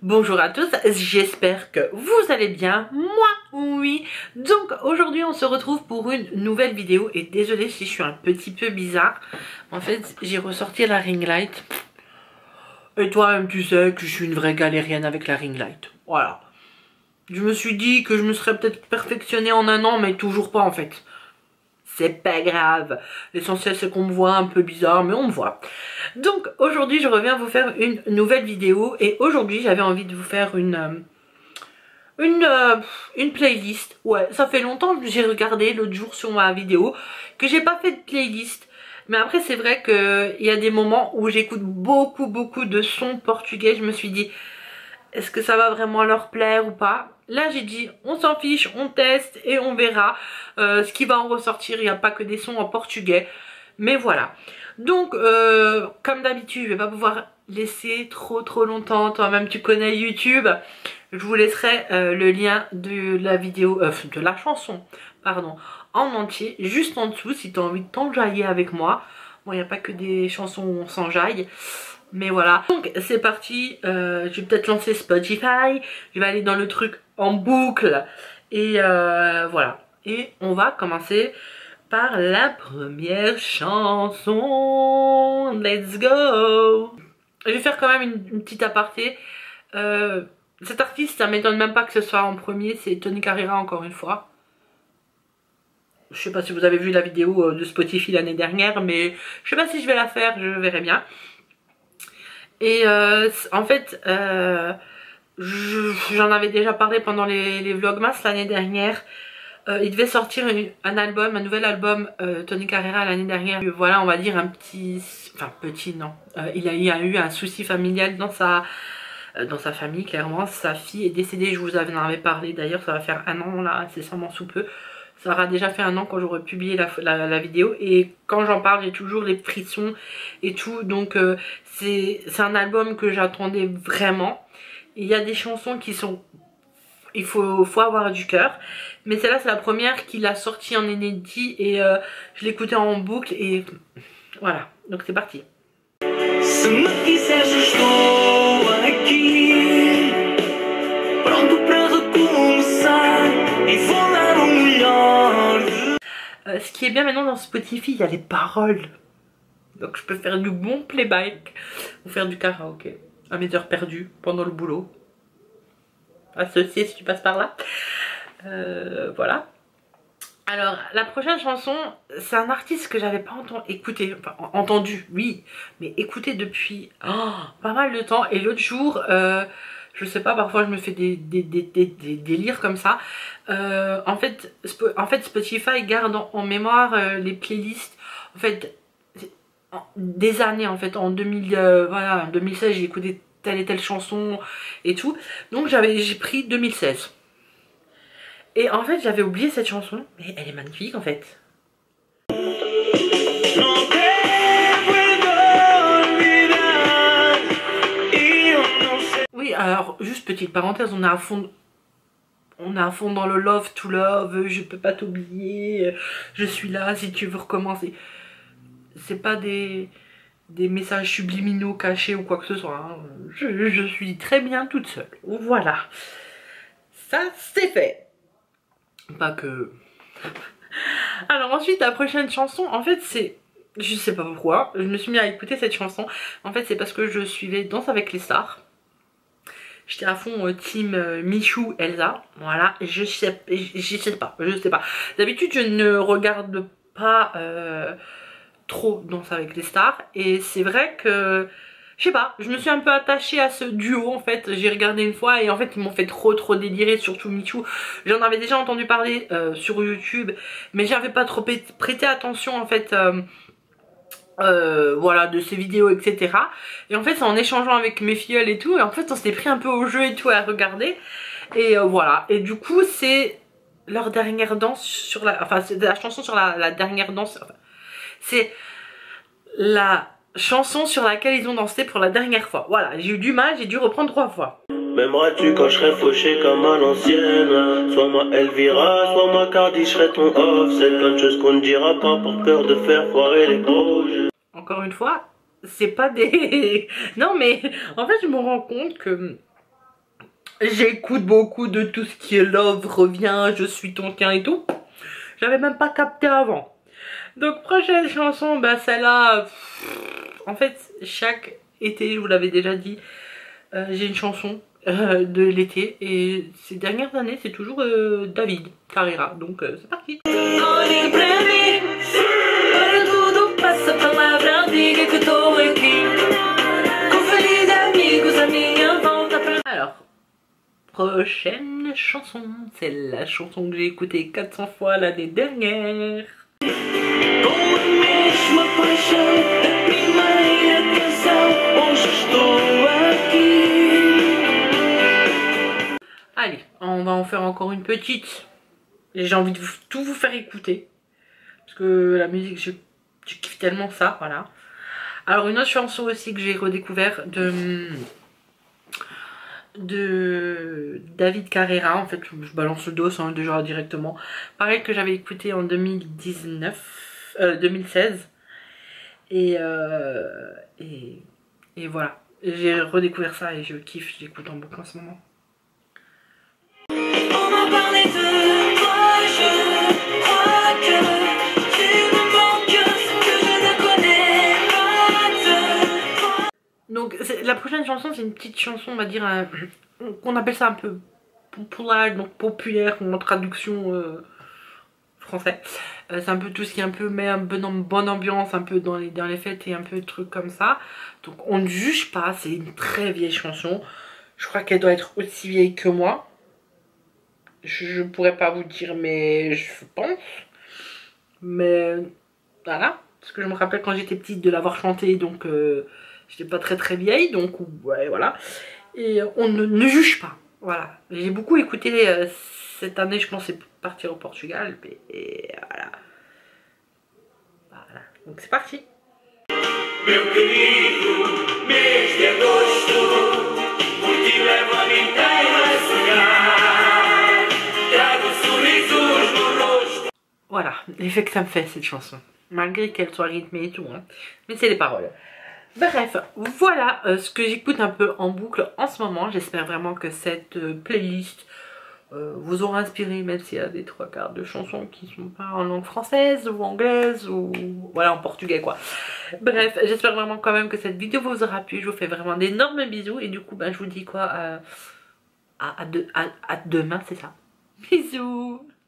Bonjour à tous, j'espère que vous allez bien, moi oui. Donc aujourd'hui on se retrouve pour une nouvelle vidéo et désolé si je suis un petit peu bizarre. En fait j'ai ressorti la ring light. Et toi-même tu sais que je suis une vraie galérienne avec la ring light. Voilà. Je me suis dit que je me serais peut-être perfectionnée en un an mais toujours pas en fait. C'est pas grave. L'essentiel c'est qu'on me voit un peu bizarre mais on me voit. Donc aujourd'hui je reviens vous faire une nouvelle vidéo. Et aujourd'hui j'avais envie de vous faire une playlist. Ouais, ça fait longtemps que j'ai regardé l'autre jour sur ma vidéo que j'ai pas fait de playlist. Mais après c'est vrai qu'il y a des moments où j'écoute beaucoup de sons portugais. Je me suis dit, est-ce que ça va vraiment leur plaire ou pas? Là j'ai dit on s'en fiche, on teste et on verra ce qui va en ressortir. Il n'y a pas que des sons en portugais. Mais voilà. Donc comme d'habitude je vais pas pouvoir laisser trop longtemps. Toi-même tu connais YouTube. Je vous laisserai le lien de la vidéo, de la chanson, pardon, en entier, juste en dessous si tu as envie de t'enjailler avec moi. Bon, il n'y a pas que des chansons où on s'enjaille. Mais voilà, donc c'est parti, je vais peut-être lancer Spotify, je vais aller dans le truc en boucle et voilà. Et on va commencer par la première chanson, let's go. Je vais faire quand même une petite aparté, cet artiste ça m'étonne même pas que ce soit en premier, c'est Tony Carreira encore une fois. Je sais pas si vous avez vu la vidéo de Spotify l'année dernière mais je sais pas si je vais la faire, je verrai bien. Et en fait, j'en avais déjà parlé pendant les vlogmas l'année dernière. Il devait sortir un album, un nouvel album Tony Carreira l'année dernière. Voilà, on va dire un petit... Enfin petit non. Il a eu un souci familial dans sa famille, clairement. Sa fille est décédée, je vous en avais parlé d'ailleurs, ça va faire un an là, incessamment sous peu. Ça aura déjà fait un an quand j'aurai publié la vidéo. Et quand j'en parle, j'ai toujours les frissons et tout. Donc c'est un album que j'attendais vraiment. Il y a des chansons qui sont... Il faut avoir du cœur. Mais celle-là, c'est la première qu'il a sortie en inédit. Et je l'écoutais en boucle. Et voilà. Donc c'est parti. Ce qui est bien maintenant dans Spotify, il y a les paroles. Donc je peux faire du bon playback ou faire du karaoké à mes heures perdues pendant le boulot. Associé si tu passes par là. Voilà. Alors la prochaine chanson, c'est un artiste que j'avais pas écouté, enfin entendu, oui, mais écouté depuis pas mal de temps. Et l'autre jour, je sais pas, parfois je me fais des délires comme ça. En fait Spotify garde en mémoire les playlists. En fait, des années en fait. En 2016 j'ai écouté telle et telle chanson et tout. Donc j'ai pris 2016. Et en fait j'avais oublié cette chanson. Mais elle est magnifique en fait. Oui, alors juste petite parenthèse, on est à fond dans le love to love, je peux pas t'oublier, je suis là si tu veux recommencer. C'est pas des messages subliminaux cachés ou quoi que ce soit, hein. Je suis très bien toute seule, voilà. Ça c'est fait. Pas que... Alors ensuite la prochaine chanson, en fait c'est... Je sais pas pourquoi, je me suis mis à écouter cette chanson. En fait c'est parce que je suivais Danse avec les stars. J'étais à fond team Michou, Elsa. Voilà, je sais pas. D'habitude je ne regarde pas trop Danse avec les stars. Et c'est vrai que... Je sais pas, je me suis un peu attachée à ce duo en fait. J'ai regardé une fois et en fait ils m'ont fait trop délirer, surtout Michou. J'en avais déjà entendu parler sur YouTube, mais j'avais pas trop prêté attention en fait, voilà, de ses vidéos etc. Et en fait c'est en échangeant avec mes filleuls et tout, et en fait on s'est pris un peu au jeu et tout à regarder. Et voilà, et du coup c'est leur dernière danse sur la... Enfin c'est la chanson sur la dernière danse, enfin, c'est la... chanson sur laquelle ils ont dansé pour la dernière fois. Voilà, j'ai eu du mal, j'ai dû reprendre 3 fois. M'aimeras-tu quand je serai fauché comme à l'ancienne? Soit moi Elvira, soit moi Cardi, je serai ton off. C'est plein de choses qu'on ne dira pas pour peur de faire foirer les projets. Encore une fois, c'est pas des... Non mais, en fait je me rends compte que j'écoute beaucoup de tout ce qui est love, reviens, je suis ton tien et tout. J'avais même pas capté avant. Donc prochaine chanson, bah celle-là, en fait chaque été, je vous l'avais déjà dit, j'ai une chanson de l'été et ces dernières années c'est toujours David Carreira, donc c'est parti. Alors, prochaine chanson, c'est la chanson que j'ai écoutée 400 fois l'année dernière. Allez, on va en faire encore une petite. J'ai envie de tout vous faire écouter. Parce que la musique, je kiffe tellement ça, voilà. Alors une autre chanson aussi que j'ai redécouvert de David Carreira, en fait je balance le dos hein, déjà directement. Pareil que j'avais écouté en 2016. Et voilà. J'ai redécouvert ça et je kiffe, j'écoute en boucle en ce moment. On m'a parlé de toi, je crois que tu me manques, que je ne connais pas. Donc la prochaine chanson c'est une petite chanson on va dire qu'on appelle ça un peu populaire, donc populaire en traduction français. C'est un peu tout ce qui est un peu met un peu dans une bonne ambiance, un peu dans les fêtes et un peu de trucs comme ça. Donc on ne juge pas, c'est une très vieille chanson. Je crois qu'elle doit être aussi vieille que moi. Je pourrais pas vous dire mais je pense. Mais voilà, parce que je me rappelle quand j'étais petite de l'avoir chanté, donc j'étais pas très vieille, donc ouais voilà. Et on ne juge pas, voilà. J'ai beaucoup écouté cette année, je pensais partir au Portugal, et voilà. Voilà, donc c'est parti. Meu querido, mês de agosto, por ti levo a minha inteira a sonhar, trago sorrisos no rosto. Voilà, l'effet que ça me fait cette chanson, malgré qu'elle soit rythmée et tout, hein. Mais c'est les paroles. Bref, voilà ce que j'écoute un peu en boucle en ce moment. J'espère vraiment que cette playlist vous aura inspiré, même s'il y a des 3/4 de chansons qui sont pas en langue française ou anglaise ou voilà en portugais quoi. Bref, j'espère vraiment quand même que cette vidéo vous aura plu. Je vous fais vraiment d'énormes bisous et du coup ben, je vous dis quoi à demain, c'est ça. Bisous.